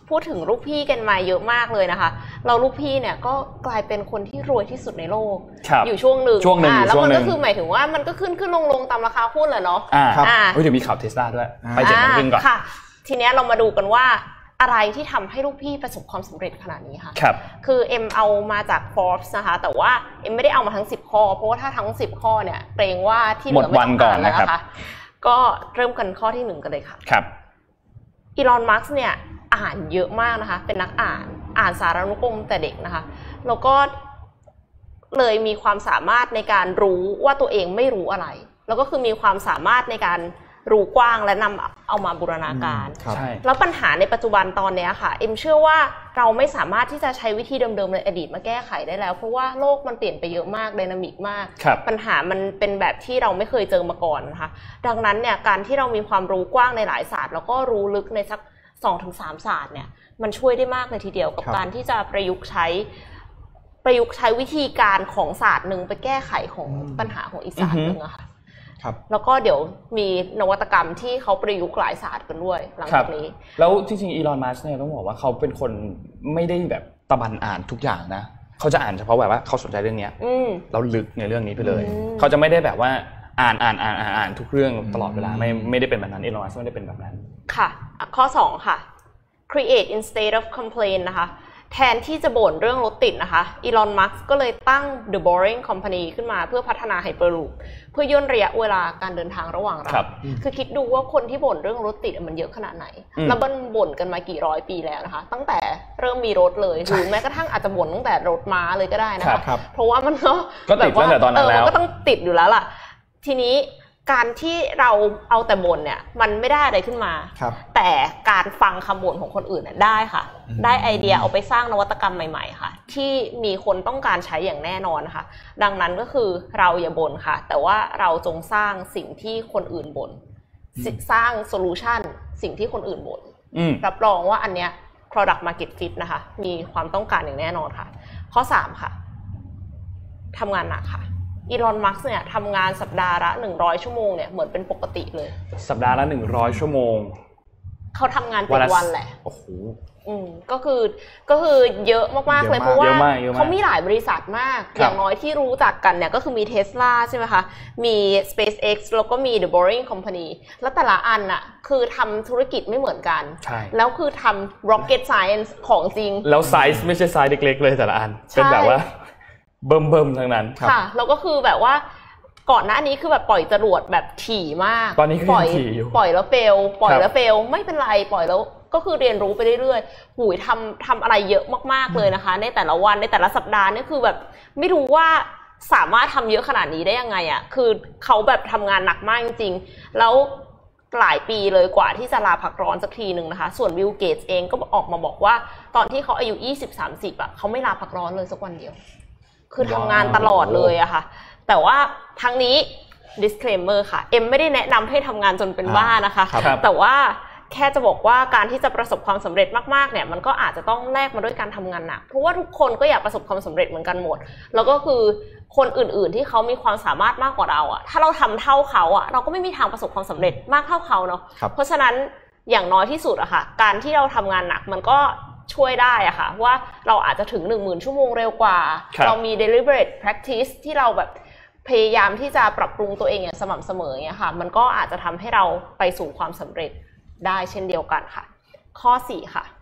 พูดถึงลูกพี่กันมาเยอะมากเลยนะคะเราลูกพี่เนี่ยก็กลายเป็นคนที่รวยที่สุดในโลกอยู่ช่วงหนึ่งแล้วมันก็คือหมายถึงว่ามันก็ขึ้นลงตามราคาหุ้นแหละเนาะเดี๋ยวมีข่าวเทสลาด้วยไป7 โมงครึ่งก่อนค่ะทีนี้เรามาดูกันว่าอะไรที่ทำให้ลูกพี่ประสบความสำเร็จขนาดนี้ค่ะคือเอ็มเอามาจาก Forbes นะคะแต่ว่าเอ็มไม่ได้เอามาทั้ง10ข้อเพราะว่าถ้าทั้ง10ข้อเนี่ยเกรงว่าที่เหลือไม่ต้องอ่านแล้วนะคะก็เริ่มกันข้อที่1กันเลยค่ะครับอีลอน มัสก์เนี่ยอ่านเยอะมากนะคะเป็นนักอ่านสารานุกรมแต่เด็กนะคะแล้วก็เลยมีความสามารถในการรู้ว่าตัวเองไม่รู้อะไรแล้วก็คือมีความสามารถในการรู้กว้างและนำเอามาบูรณาการแล้วปัญหาในปัจจุบันตอนนี้ค่ะเอ็มเชื่อว่าเราไม่สามารถที่จะใช้วิธีเดิมๆในอดีตมาแก้ไขได้แล้วเพราะว่าโลกมันเปลี่ยนไปเยอะมากไดนามิกมากปัญหามันเป็นแบบที่เราไม่เคยเจอมาก่อนนะคะดังนั้นเนี่ยการที่เรามีความรู้กว้างในหลายศาสตร์แล้วก็รู้ลึกในสัก 2-3 ศาสตร์เนี่ยมันช่วยได้มากเลยทีเดียวกับการที่จะประยุกต์ใช้วิธีการของศาสตร์นึงไปแก้ไขของปัญหาของอีกศาสตร์นึงอะค่ะแล้วก็เดี๋ยวมีนวัตกรรมที่เขาประยุกต์หลายศาสตร์กันด้วยหลังจากนี้แล้วจริงๆอีลอน มัสก์เนี่ยต้องบอกว่าเขาเป็นคนไม่ได้แบบตะบันอ่านทุกอย่างนะเขาจะอ่านเฉพาะแบบว่าเขาสนใจเรื่องนี้แล้วลึกในเรื่องนี้ไปเลยเขาจะไม่ได้แบบว่าอ่านทุกเรื่องตลอดเวลาไม่ได้เป็นแบบนั้นอีลอน มัสก์ไม่ได้เป็นแบบนั้นค่ะข้อ2ค่ะ create instead of complain นะคะแทนที่จะบ่นเรื่องรถติดนะคะอีลอน มัสก์ก็เลยตั้ง The Boring Company ขึ้นมาเพื่อพัฒนา Hyperloop เพื่อย่นระยะเวลาการเดินทางระหว่างเราคือคิดดูว่าคนที่บ่นเรื่องรถติดมันเยอะขนาดไหนแล้วมันบ่นกันมากี่ร้อยปีแล้วนะคะตั้งแต่เริ่มมีรถเลยหรือแม้กระทั่งอาจจะบ่นตั้งแต่รถม้าเลยก็ได้นะคะเพราะว่ามันก็ติดตั้งแต่ตอนนั้นแล้วก็ต้องติดอยู่แล้วล่ะทีนี้การที่เราเอาแต่บ่นเนี่ยมันไม่ได้อะไรขึ้นมาแต่การฟังคำบ่นของคนอื่นได้ค่ะได้ไอเดียเอาไปสร้างนวัตกรรมใหม่ๆค่ะที่มีคนต้องการใช้อย่างแน่นอนค่ะดังนั้นก็คือเราอย่าบ่นค่ะแต่ว่าเราจงสร้างสิ่งที่คนอื่นบ่นสร้างโซลูชันสิ่งที่คนอื่นบ่นรับรองว่าอันเนี้ย product market fit นะคะมีความต้องการอย่างแน่นอนค่ะข้อ3ค่ะทำงานหนักค่ะอีลอน มัสก์เนี่ยทำงานสัปดาห์ละ100ชั่วโมงเนี่ยเหมือนเป็นปกติเลยสัปดาห์ละ100ชั่วโมงเขาทำงาน7 วันแหละโอ้โหก็คือเยอะมากๆเลยเพราะว่าเขามีหลายบริษัทมากอย่างน้อยที่รู้จักกันเนี่ยก็คือมี Tesla ใช่ไหมคะมี SpaceX แล้วก็มี The Boring Company แล้วแต่ละอันน่ะคือทำธุรกิจไม่เหมือนกันแล้วคือทำ Rocket Science ของจริงแล้วไซส์ไม่ใช่ไซส์เล็กๆเลยแต่ละอันเป็นแบบว่าเบิ่มทั้งนั้นค่ะแล้วก็คือแบบว่าก่อนหน้านี้คือแบบปล่อยจรวดแบบถี่มากตอนนี้ก็ยังถี่อยู่ปล่อยแล้วเฟลไม่เป็นไรปล่อยแล้วก็คือเรียนรู้ไปเรื่อยๆหูยทำอะไรเยอะมากๆเลยนะคะในแต่ละวันในแต่ละสัปดาห์นี่คือแบบไม่รู้ว่าสามารถทำเยอะขนาดนี้ได้ยังไงอ่ะคือเขาแบบทำงานหนักมากจริงๆแล้วหลายปีเลยกว่าที่จะลาพักร้อนสักทีนึงนะคะส่วนบิล เกตส์เองก็ออกมาบอกว่าตอนที่เขาอายุ 20-30 อ่ะเขาไม่ลาพักร้อนเลยสักวันเดียวคือทำงานตลอดเลยอะค่ะแต่ว่าทั้งนี้ disclaimer ค่ะเอ็มไม่ได้แนะนำให้ทำงานจนเป็นบ้านะคะแต่ว่าแค่จะบอกว่าการที่จะประสบความสำเร็จมากๆเนี่ยมันก็อาจจะต้องแลกมาด้วยการทำงานหนักเพราะว่าทุกคนก็อยากประสบความสำเร็จเหมือนกันหมดแล้วก็คือคนอื่นๆที่เขามีความสามารถมากกว่าเราอะถ้าเราทำเท่าเขาอะเราก็ไม่มีทางประสบความสำเร็จมากเท่าเขาเนาะเพราะฉะนั้นอย่างน้อยที่สุดอะค่ะการที่เราทำงานหนักมันก็ช่วยได้อะค่ะว่าเราอาจจะถึง 10,000 ชั่วโมงเร็วกว่าเรามี deliberate practice ที่เราแบบพยายามที่จะปรับปรุงตัวเองอย่างสม่ำเสมออย่างเงี้ยค่ะมันก็อาจจะทำให้เราไปสู่ความสำเร็จได้เช่นเดียวกันค่ะข้อ4ค่ะ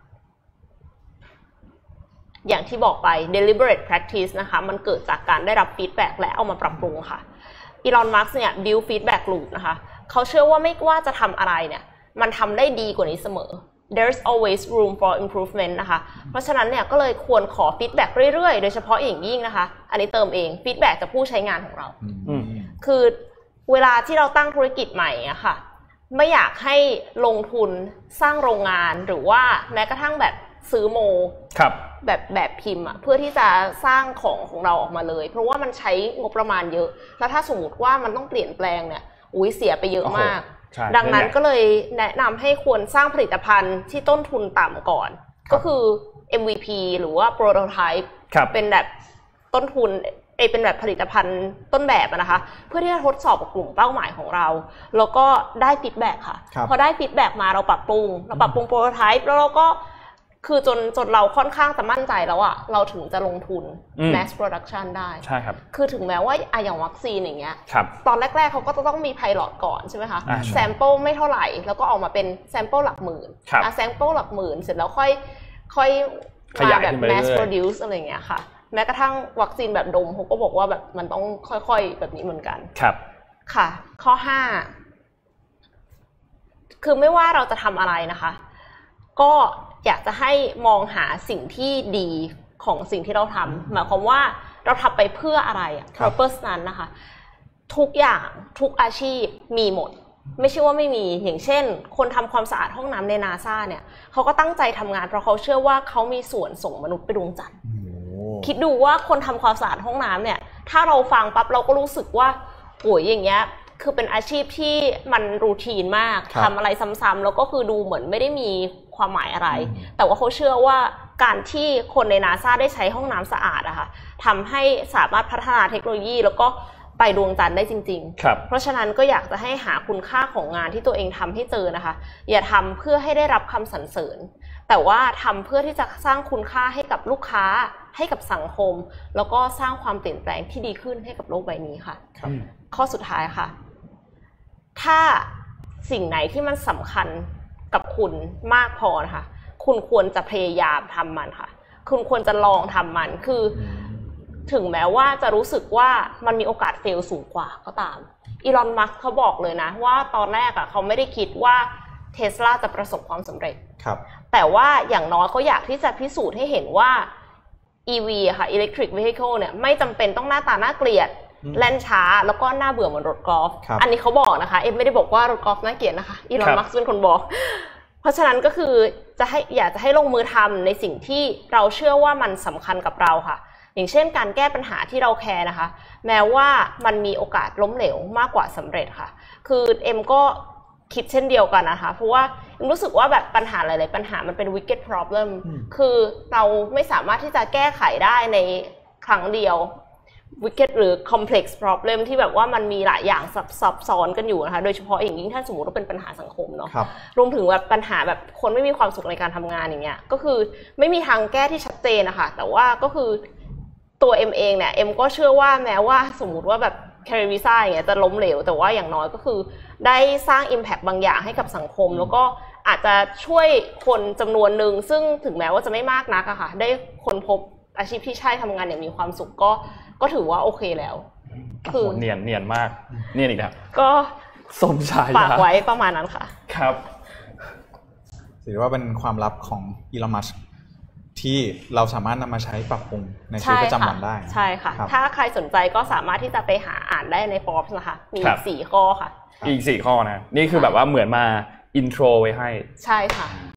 อย่างที่บอกไป deliberate practice นะคะมันเกิดจากการได้รับ feedback และเอามาปรับปรุงค่ะอีลอน มัสก์เนี่ย build feedback loop นะคะเขาเชื่อว่าไม่ว่าจะทำอะไรเนี่ยมันทำได้ดีกว่านี้เสมอThere's always room for improvement นะคะเพราะฉะนั้นเนี่ยก็เลยควรขอ feedback เรื่อยๆโดยเฉพาะอย่างยิ่งนะคะอันนี้เติมเอง feedback จากผู้ใช้งานของเราคือเวลาที่เราตั้งธุรกิจใหม่อะค่ะไม่อยากให้ลงทุนสร้างโรงงานหรือว่าแม้กระทั่งแบบซื้อโมแบบพิมพ์อะเพื่อที่จะสร้างของเราออกมาเลยเพราะว่ามันใช้งบประมาณเยอะแล้วถ้าสมมติว่ามันต้องเปลี่ยนแปลงเนี่ยเสียไปเยอะมากดังนั้นก็เลยแนะนำให้ควรสร้างผลิตภัณฑ์ที่ต้นทุนต่ำก่อนก็คือ MVP หรือว่า Prototype เป็นแบบต้นทุนเป็นแบบผลิตภัณฑ์ต้นแบบนะคะเพื่อที่จะทดสอบกับกลุ่มเป้าหมายของเราแล้วก็ได้ฟีดแบ็กค่ะพอได้ฟีดแบ็กมาเราปรับปรุงโปรโตไทป์แล้วเราก็คือจนเราค่อนข้างจะมั่นใจแล้วอะเราถึงจะลงทุน mass production ได้ใช่ครับคือถึงแม้ว่าอย่างวัคซีนอย่างเงี้ยตอนแรกๆเขาก็จะต้องมี pilot ก่อนใช่ไหมคะแซมเปิลไม่เท่าไหร่แล้วก็ออกมาเป็นแซมเปิลหลักหมื่นแซมเปิลหลักหมื่นเสร็จแล้วค่อยมาแบบ mass produce อะไรเงี้ยค่ะแม้กระทั่งวัคซีนแบบดมเขาก็บอกว่าแบบมันต้องค่อยๆแบบนี้เหมือนกันครับค่ะข้อ5คือไม่ว่าเราจะทำอะไรนะคะก็อยากจะให้มองหาสิ่งที่ดีของสิ่งที่เราทำหมายความว่าเราทำไปเพื่ออะไรpurpose นั้นนะคะทุกอย่างทุกอาชีพมีหมดไม่ใช่ว่าไม่มีอย่างเช่นคนทำความสะอาดห้องน้ำใน NASA เนี่ยเขาก็ตั้งใจทำงานเพราะเขาเชื่อว่าเขามีส่วนส่งมนุษย์ไปดวงจันทร์คิดดูว่าคนทำความสะอาดห้องน้ำเนี่ยถ้าเราฟังปั๊บเราก็รู้สึกว่าโอ้ยอย่างเงี้ยคือเป็นอาชีพที่มันรูทีนมากทำอะไรซ้ำๆแล้วก็คือดูเหมือนไม่ได้มีความหมายอะไรแต่ว่าเขาเชื่อว่าการที่คนใน NASA ได้ใช้ห้องน้ำสะอาดอะค่ะทำให้สามารถพัฒนาเทคโนโลยีแล้วก็ไปดวงจันทร์ได้จริงๆเพราะฉะนั้นก็อยากจะให้หาคุณค่าของงานที่ตัวเองทำให้เจอนะคะอย่าทำเพื่อให้ได้รับคำสรรเสริญแต่ว่าทำเพื่อที่จะสร้างคุณค่าให้กับลูกค้าให้กับสังคมแล้วก็สร้างความเปลี่ยนแปลงที่ดีขึ้นให้กับโลกใบนี้ค่ะข้อสุดท้ายค่ะถ้าสิ่งไหนที่มันสำคัญกับคุณมากพอนะคะคุณควรจะพยายามทำมันค่ะคุณควรจะลองทำมันคือถึงแม้ว่าจะรู้สึกว่ามันมีโอกาสเฟลสูงกว่าก็ตามอีลอน มัสก์เขาบอกเลยนะว่าตอนแรกเขาไม่ได้คิดว่า Tesla จะประสบความสำเร็จแต่ว่าอย่างน้อยเขาอยากที่จะพิสูจน์ให้เห็นว่า EV ค่ะ Electric Vehicle เนี่ยไม่จำเป็นต้องหน้าตาน่าเกลียดแล่นช้าแล้วก็น่าเบื่อเหมือนรถกอล์ฟอันนี้เขาบอกนะคะเอ็มไม่ได้บอกว่ารถกอล์ฟน่าเกลียดนะคะอีลอน มัสก์เป็นคนบอกเพราะฉะนั้นก็คืออยากจะให้ลงมือทำในสิ่งที่เราเชื่อว่ามันสำคัญกับเราค่ะอย่างเช่นการแก้ปัญหาที่เราแคร์นะคะแม้ว่ามันมีโอกาสล้มเหลวมากกว่าสำเร็จค่ะคือเอ็มก็คิดเช่นเดียวกันนะคะเพราะว่าเอ็มรู้สึกว่าแบบปัญหาหลายๆปัญหามันเป็น wicked problem คือเราไม่สามารถที่จะแก้ไขได้ในครั้งเดียว wicked หรือ complex problem ที่แบบว่ามันมีหลายอย่างซับซ้อนกันอยู่นะคะโดยเฉพาะอย่างยิ่งถ้าสมมติว่าเป็นปัญหาสังคมเนาะรวมถึงแบบปัญหาแบบคนไม่มีความสุขในการทำงานอย่างเงี้ยก็คือไม่มีทางแก้ที่ชัดเจนนะคะแต่ว่าก็คือตัวเอ็มเองเนี่ยเอ็มก็เชื่อว่าแม้ว่าสมมุติว่าแบบแคริวิซ่าอย่างเงี้ยจะล้มเหลวแต่ว่าอย่างน้อยก็คือได้สร้าง impact บางอย่างให้กับสังคมแล้วก็อาจจะช่วยคนจำนวนหนึ่งซึ่งถึงแม้ว่าจะไม่มากนักอะค่ะได้คนพบอาชีพที่ใช่ทำงานอย่างมีความสุขก็ถือว่าโอเคแล้วคือเนียนมากเนียนอีกนะก็สมชายฝากไว้ประมาณนั้นค่ะครับถือว่าเป็นความลับของอีลอน มัสก์ที่เราสามารถนำมาใช้ปรับปรุงในชีวิตประจำวันได้ใช่ค่ะถ้าใครสนใจก็สามารถที่จะไปหาอ่านได้ใน Forbes นะคะมี4 ข้อค่ะอีก4 ข้อนะนี่คือแบบว่าเหมือนมาอินโทรไว้ให้ใช่ค่ะ